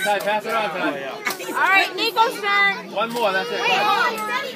Ty, pass it on, Ty. All right, Nico's turn. One more, that's it. Wait, hold on.